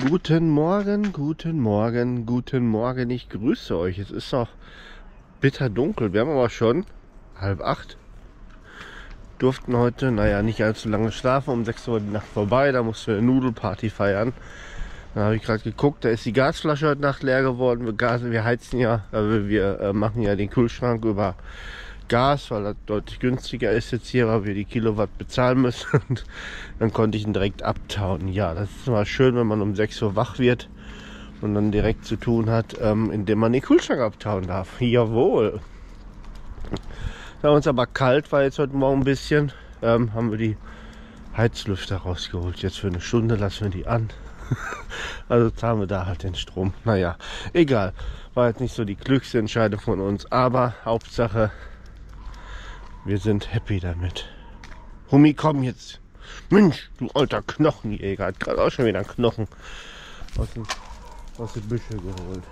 Guten Morgen, guten Morgen, guten Morgen. Ich grüße euch. Es ist noch bitterdunkel. Wir haben aber schon 7:30. Durften heute, naja, nicht allzu lange schlafen. Um 6 Uhr die Nacht vorbei. Da mussten wir eine Nudelparty feiern. Da habe ich gerade geguckt. Da ist die Gasflasche heute Nacht leer geworden. Wir heizen ja, wir machen ja den Kühlschrank über Gas, weil das deutlich günstiger ist jetzt hier, weil wir die Kilowatt bezahlen müssen. Und dann konnte ich ihn direkt abtauen. Ja, das ist mal schön, wenn man um 6 Uhr wach wird und dann direkt zu tun hat, indem man den Kühlschrank abtauen darf. Jawohl. Da uns aber kalt war jetzt heute Morgen ein bisschen, haben wir die Heizlüfter rausgeholt. Jetzt für eine Stunde lassen wir die an. Also zahlen wir da halt den Strom. Naja, egal. War jetzt nicht so die klügste Entscheidung von uns, aber Hauptsache, wir sind happy damit. Hummi, komm jetzt. Mensch, du alter Knochenjäger. Hat gerade auch schon wieder einen Knochen aus den Büschel geholt.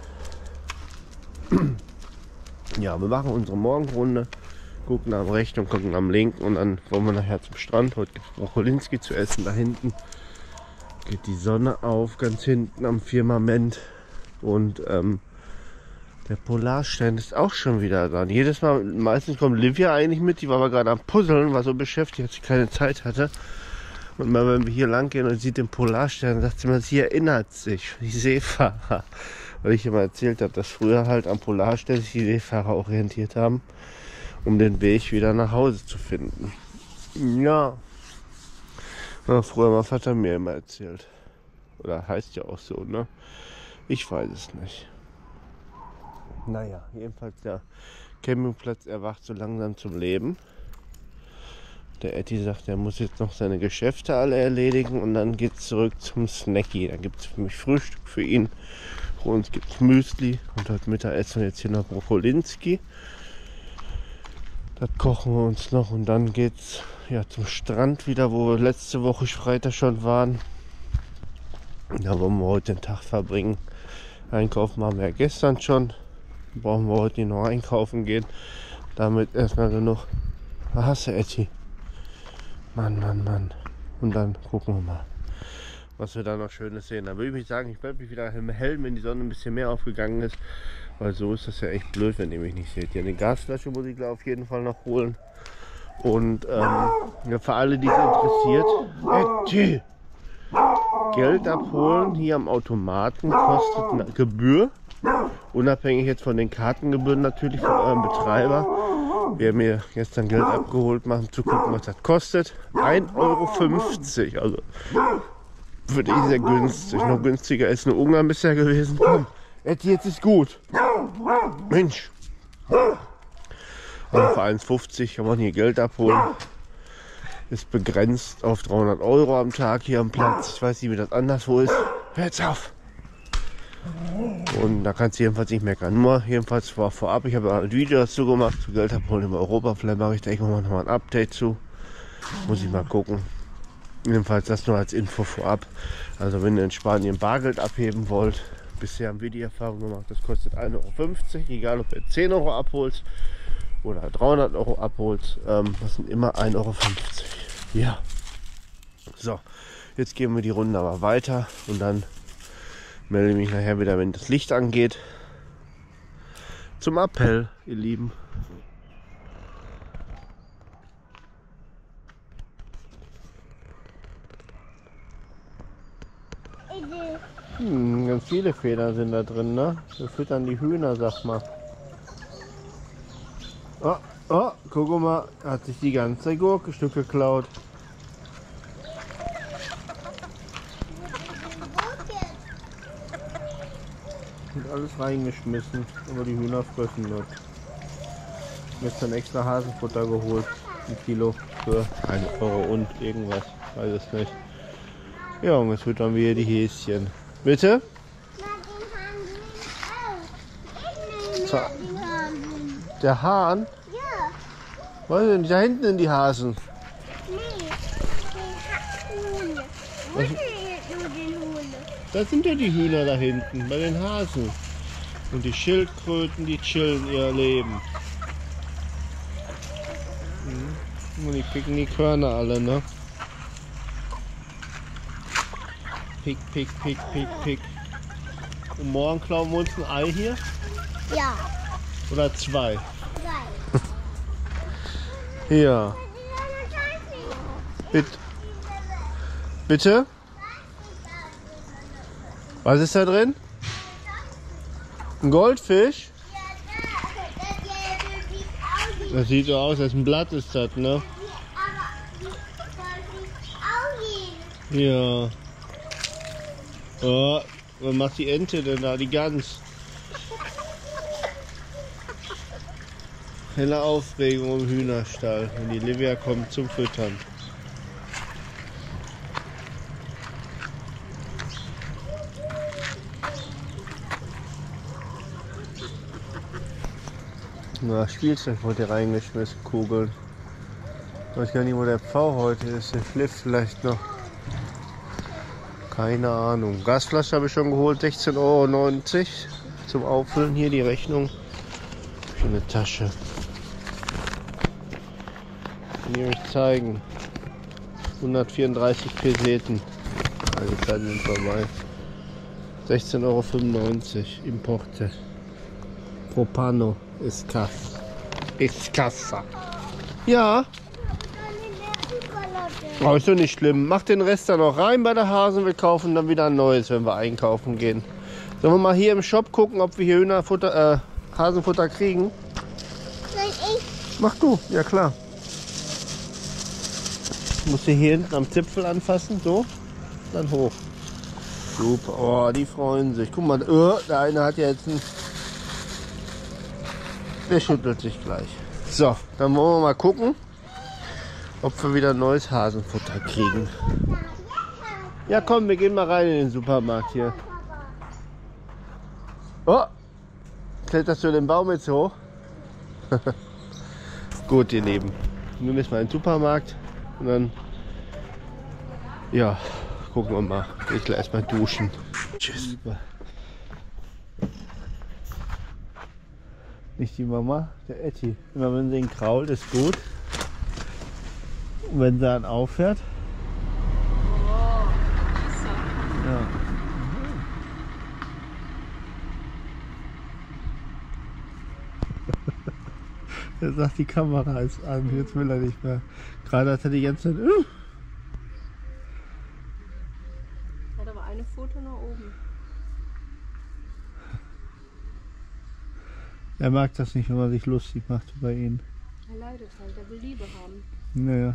Ja, wir machen unsere Morgenrunde. Gucken am rechten und gucken am linken. Und dann wollen wir nachher zum Strand. Heute gibt es Brokolinski zu essen. Da hinten geht die Sonne auf. Ganz hinten am Firmament. Und der Polarstern ist auch schon wieder da. Jedes Mal, meistens kommt Livia eigentlich mit, die war aber gerade am Puzzeln, war so beschäftigt, dass sie keine Zeit hatte. Und mal, wenn wir hier lang gehen und sieht den Polarstern, sagt sie mal, sie erinnert sich, die Seefahrer. Weil ich immer erzählt habe, dass früher halt am Polarstern sich die Seefahrer orientiert haben, um den Weg wieder nach Hause zu finden. Ja. Na, früher mein Vater mir immer erzählt. Oder heißt ja auch so, ne? Ich weiß es nicht. Naja, jedenfalls der Campingplatz erwacht so langsam zum Leben. Der Etti sagt, er muss jetzt noch seine Geschäfte alle erledigen und dann geht's zurück zum Snacky. Da gibt es für mich Frühstück für ihn. Für uns gibt es Müsli und heute Mittag essen wir jetzt hier noch Brokolinski. Das kochen wir uns noch und dann geht's ja zum Strand wieder, wo wir letzte Woche Freitag schon waren. Da wollen wir heute den Tag verbringen. Einkaufen haben wir ja gestern schon. Brauchen wir heute noch einkaufen gehen. Damit erstmal genug. Was hast du, Etti? Mann. Und dann gucken wir mal, was wir da noch Schönes sehen. Da würde ich mich sagen, ich bleibe mich wieder hell, wenn die Sonne ein bisschen mehr aufgegangen ist. Weil so ist das ja echt blöd, wenn ihr mich nicht seht. Ja, eine Gasflasche muss ich auf jeden Fall noch holen. Und ja, für alle, die es interessiert, Etti! Geld abholen hier am Automaten kostet eine Gebühr. Unabhängig jetzt von den Kartengebühren natürlich von eurem Betreiber. Wer mir gestern Geld abgeholt macht, zu gucken, was das kostet. 1,50 €. Also würde ich sehr günstig. Noch günstiger ist eine Ungarn bisher gewesen. Komm, Etti, jetzt ist gut. Mensch. Also für 1,50 € kann man hier Geld abholen. Ist begrenzt auf 300 € am Tag hier am Platz. Ich weiß nicht, wie das anderswo ist. Hör jetzt auf! Und da kannst du jedenfalls nicht meckern. Nur jedenfalls war vorab, ich habe ein Video dazu gemacht, zu Geld abholen im Europa. Vielleicht mache ich da irgendwann noch mal ein Update zu. Muss ich mal gucken. Jedenfalls das nur als Info vorab. Also wenn ihr in Spanien Bargeld abheben wollt, bisher haben wir die Erfahrung gemacht, das kostet 1,50 €. Egal ob ihr 10 € abholst oder 300 € abholst, das sind immer 1,50 €. Ja. So, jetzt gehen wir die Runde aber weiter und dann melde mich nachher wieder, wenn das Licht angeht. Zum Appell, ihr Lieben. Ganz viele Federn sind da drin, ne? Wir füttern die Hühner, sag mal. Oh, guck mal, hat sich die ganze Gurkenstück geklaut. Und alles reingeschmissen, aber die Hühner fressen das. Gestern extra Hasenfutter geholt, 1 Kilo für 1 € und irgendwas, weiß es nicht. Ja, und jetzt füttern wir hier die Häschen. Bitte? Der Hahn? Ja. Was denn da hinten in die Hasen? Nee, die Hunde. Wo sind jetzt nur die Hunde? Da sind ja die Hühner da hinten, bei den Hasen. Und die Schildkröten, die chillen ihr Leben. Und die picken die Körner alle, ne? Pick, pick, pick, pick, pick. Und morgen klauen wir uns ein Ei hier? Ja. Oder 2? 3. Ja. Bitte? Bitte? Was ist da drin? Ein Goldfisch? Das sieht so aus, als ein Blatt ist das, ne? Ja. Oh, was macht die Ente denn da? Die Gans. Helle Aufregung im Hühnerstall, wenn die Livia kommt zum Füttern. Na, Spielzeug wurde reingeschmissen, Kugeln. Ich weiß gar nicht, wo der Pfau heute ist. Der schläft vielleicht noch. Keine Ahnung. Gasflasche habe ich schon geholt, 16,90 € zum Auffüllen. Hier die Rechnung. Schöne Tasche. Kann ich euch zeigen. 134 Peseten. Also Zeiten sind vorbei. 16,95 € Importe. Propano ist Kassa. Ja. Aber ist doch nicht schlimm. Mach den Rest dann noch rein bei der Hasen. Wir kaufen dann wieder ein neues, wenn wir einkaufen gehen. Sollen wir mal hier im Shop gucken, ob wir hier Hühnerfutter, Hasenfutter kriegen? Soll ich? Mach du, ja klar. Musst du hier hinten am Zipfel anfassen, so, dann hoch. Super, oh, die freuen sich. Guck mal, der eine hat ja jetzt ein... Der schüttelt sich gleich. So, dann wollen wir mal gucken, ob wir wieder neues Hasenfutter kriegen. Ja komm, wir gehen mal rein in den Supermarkt hier. Oh, kletterst du den Baum jetzt hoch? Gut, ihr Lieben. Wir müssen mal in den Supermarkt und dann, ja, gucken wir mal. Ich will erstmal duschen. Tschüss. Nicht die Mama, der Etty. Immer wenn sie ihn krault, ist gut. Und wenn sie dann aufhört. Ja. Er sagt, die Kamera ist an, jetzt will er nicht mehr. Gerade hat er die ganze Zeit. Hat aber eine Foto nach oben. Er mag das nicht, wenn man sich lustig macht über ihn. Er leidet halt, er will Liebe haben. Naja.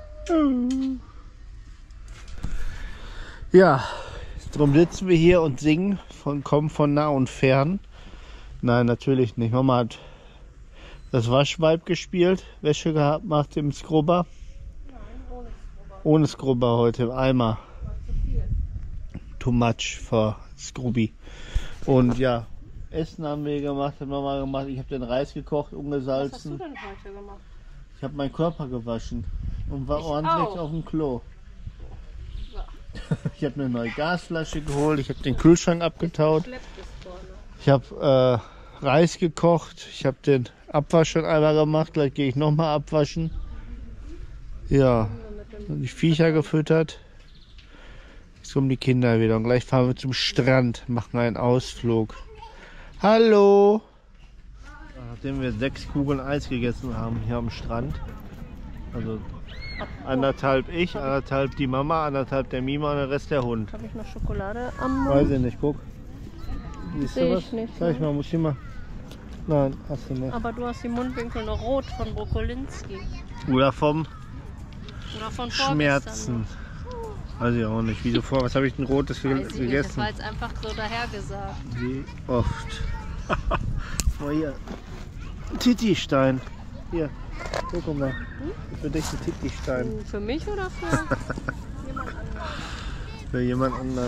Ja, darum sitzen wir hier und singen, kommen von nah und fern. Nein, natürlich nicht. Mama hat das Waschweib gespielt, Wäsche gehabt nach dem Scrubber. Nein, ohne Scrubber. Ohne Scrubber heute im Eimer. War zu viel. Too much for Scrubby. Und ja, Essen haben wir gemacht, hat Mama gemacht. Ich habe den Reis gekocht, Was hast du ungesalzen. denn heute gemacht? Ich habe meinen Körper gewaschen und war Ich ordentlich auch. auf dem Klo. So. Ich habe eine neue Gasflasche geholt, ich habe den Kühlschrank abgetaut. Schleppt es vorne. Ich habe Reis gekocht, ich habe den Abwasch schon einmal gemacht, gleich gehe ich nochmal abwaschen. Ja, und die Viecher gefüttert. Jetzt kommen die Kinder wieder und gleich fahren wir zum Strand, machen einen Ausflug. Hallo! Nachdem wir 6 Kugeln Eis gegessen haben hier am Strand, also anderthalb ich, anderthalb die Mama, anderthalb der Mima und der Rest der Hund. Habe ich noch Schokolade am Weiß Mund? ich nicht, guck. Siehst Seh du ich was? nicht, Zeig ne? mal, muss ich mal. Nein, hast du nicht. Aber du hast die Mundwinkel noch rot von Brokolinski. Oder vom Oder von vorgestern. Schmerzen. Weiß ich auch nicht. Wieso vor? Was habe ich denn Rotes Weiß ich nicht, das gegessen? war jetzt einfach so dahergesagt. Wie oft. Oh, hier. Titi-Stein. Hier. Guck mal. Für dich ein Titi-Stein. Für mich oder für jemand anderen? Für jemand anders.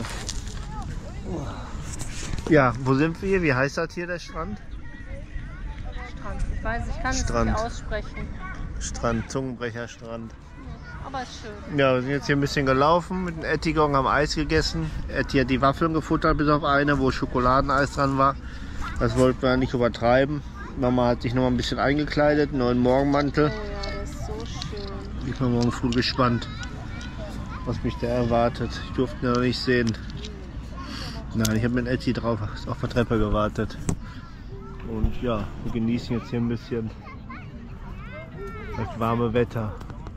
Ja, wo sind wir hier? Wie heißt das hier, der Strand? Strand. Ich weiß, ich kann es Strand. nicht aussprechen. Strand, Zungenbrecherstrand. Aber ist schön. Ja, wir sind jetzt hier ein bisschen gelaufen mit dem Ettigong, haben Eis gegessen. Etty hat die Waffeln gefuttert, bis auf eine, wo Schokoladeneis dran war. Das wollten wir nicht übertreiben. Mama hat sich noch mal ein bisschen eingekleidet, einen neuen Oh Morgenmantel. ja, das ist so schön. Ich bin morgen früh gespannt. was mich da erwartet. Ich durfte ihn noch nicht sehen. Nein, ich habe mit Etty drauf auf der Treppe gewartet. Und ja, wir genießen jetzt hier ein bisschen das warme Wetter.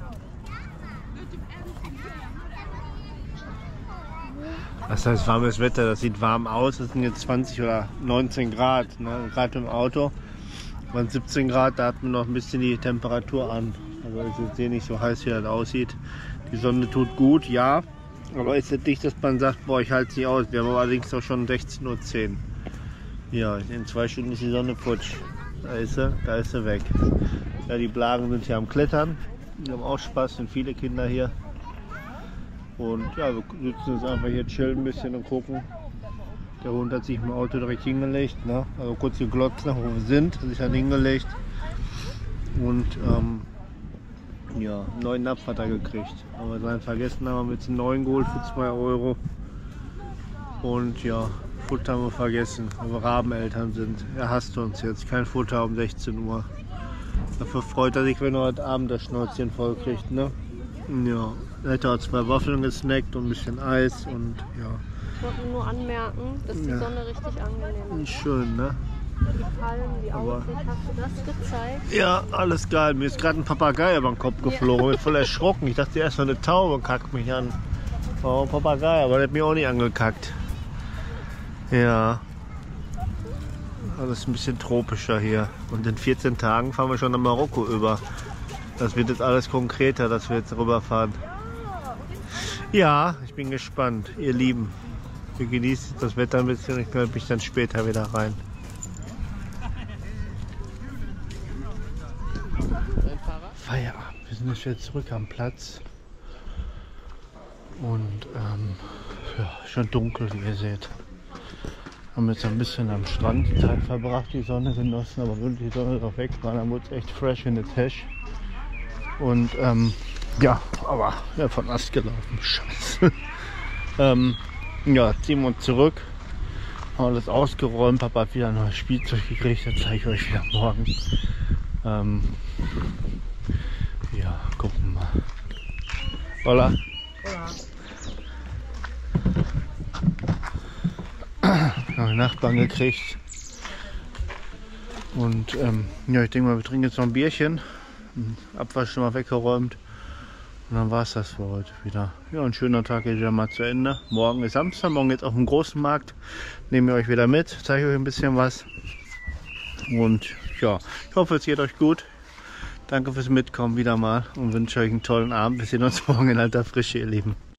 Was heißt warmes Wetter? Das sieht warm aus. Das sind jetzt 20 oder 19 Grad. Ne? Gerade im Auto waren 17 Grad, da hat man noch ein bisschen die Temperatur an. Also es ist jetzt hier nicht so heiß, wie das aussieht. Die Sonne tut gut, ja. Aber ist jetzt nicht, dass man sagt, boah, ich halte sie aus. Wir haben allerdings auch schon 16:10 Uhr. Ja, in 2 Stunden ist die Sonne futsch. Da ist sie weg. Ja, die Blagen sind hier am Klettern. Die haben auch Spaß, sind viele Kinder hier. Und ja, wir sitzen jetzt einfach hier, chillen ein bisschen und gucken. Der Hund hat sich im Auto direkt hingelegt. Ne? Also kurz geglotzt, wo wir sind, hat sich dann hingelegt. Und ja, einen neuen Napf hat er gekriegt. Aber seinen vergessen haben wir jetzt einen neuen geholt für 2 Euro. Und ja, Futter haben wir vergessen, weil wir Rabeneltern sind. Er hasst uns jetzt, kein Futter um 16 Uhr. Dafür freut er sich, wenn er heute Abend das Schnäuzchen voll kriegt. Ne? Ja, er hat auch 2 Waffeln gesnackt und ein bisschen Eis und ja. Ich wollte nur anmerken, dass die Sonne richtig angenehm ist. Schön, ne? Die Palmen, die Aussicht, hast du das gezeigt? Ja, alles geil. Mir ist gerade ein Papagei über den Kopf geflogen. Ich bin voll erschrocken. Ich dachte erst mal eine Taube und kackt mich an. Oh, ein Papagei, aber der hat mich auch nicht angekackt. Ja. Alles ein bisschen tropischer hier. Und in 14 Tagen fahren wir schon nach Marokko über. Das wird jetzt alles konkreter, dass wir jetzt rüberfahren. Ja, ich bin gespannt, ihr Lieben. Wir genießen das Wetter ein bisschen und ich melde mich dann später wieder rein. Feierabend. Wir sind jetzt wieder zurück am Platz. Und ja, schon dunkel, wie ihr seht. Haben jetzt ein bisschen am Strand die Zeit verbracht, die Sonne genossen, aber wenn die Sonne drauf weg war, dann wurde es echt fresh in the Tash. Und ja, aber ja, von Ast gelaufen. Scheiße. Ja, ziehen wir uns zurück. Haben alles ausgeräumt. Papa hat wieder ein neues Spielzeug gekriegt. Das zeige ich euch wieder morgen. Ja, gucken wir mal. Hola. Neue Nachbarn gekriegt. Und ja, ich denke mal, wir trinken jetzt noch ein Bierchen. Abwasch schon mal weggeräumt. Und dann war es das für heute wieder. Ja, ein schöner Tag geht wieder mal zu Ende. Morgen ist Samstag, morgen jetzt auf dem großen Markt. Nehmen wir euch wieder mit, zeige euch ein bisschen was. Und ja, ich hoffe, es geht euch gut. Danke fürs Mitkommen wieder mal und wünsche euch einen tollen Abend. Wir sehen uns morgen in alter Frische, ihr Lieben.